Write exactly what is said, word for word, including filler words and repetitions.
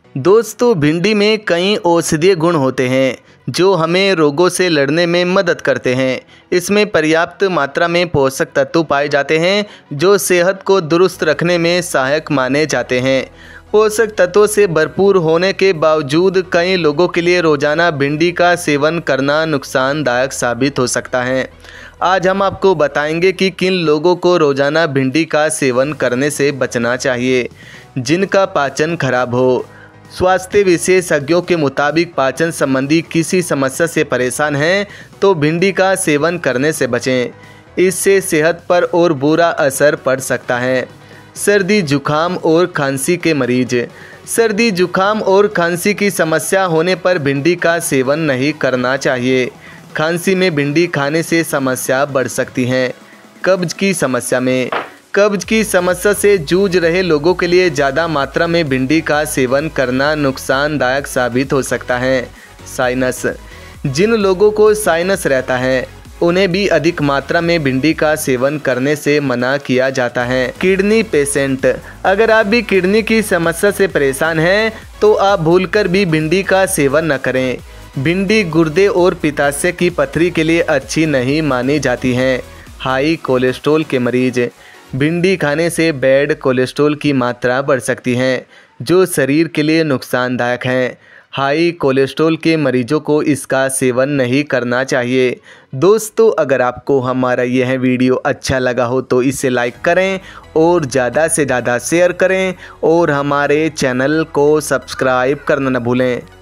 दोस्तों, भिंडी में कई औषधीय गुण होते हैं जो हमें रोगों से लड़ने में मदद करते हैं। इसमें पर्याप्त मात्रा में पोषक तत्व पाए जाते हैं जो सेहत को दुरुस्त रखने में सहायक माने जाते हैं। पोषक तत्वों से भरपूर होने के बावजूद कई लोगों के लिए रोज़ाना भिंडी का सेवन करना नुकसानदायक साबित हो सकता है। आज हम आपको बताएंगे कि किन लोगों को रोज़ाना भिंडी का सेवन करने से बचना चाहिए जिनका पाचन खराब हो। स्वास्थ्य विशेषज्ञों के मुताबिक पाचन संबंधी किसी समस्या से परेशान हैं तो भिंडी का सेवन करने से बचें, इससे सेहत पर और बुरा असर पड़ सकता है। सर्दी जुखाम और खांसी के मरीज। सर्दी जुखाम और खांसी की समस्या होने पर भिंडी का सेवन नहीं करना चाहिए। खांसी में भिंडी खाने से समस्या बढ़ सकती है। कब्ज की समस्या में कब्ज की समस्या से जूझ रहे लोगों के लिए ज़्यादा मात्रा में भिंडी का सेवन करना नुकसानदायक साबित हो सकता है। साइनस। जिन लोगों को साइनस रहता है उन्हें भी अधिक मात्रा में भिंडी का सेवन करने से मना किया जाता है। Kidney patient. अगर आप भी किडनी की समस्या से परेशान हैं तो आप भूलकर भी भिंडी का सेवन न करें। भिंडी गुर्दे और पित्ताशय की पथरी के लिए अच्छी नहीं मानी जाती है। हाई कोलेस्ट्रॉल के मरीज। भिंडी खाने से बैड कोलेस्ट्रॉल की मात्रा बढ़ सकती है जो शरीर के लिए नुकसानदायक है। हाई कोलेस्ट्रॉल के मरीजों को इसका सेवन नहीं करना चाहिए। दोस्तों, अगर आपको हमारा यह वीडियो अच्छा लगा हो तो इसे लाइक करें और ज़्यादा से ज़्यादा शेयर करें और हमारे चैनल को सब्सक्राइब करना न भूलें।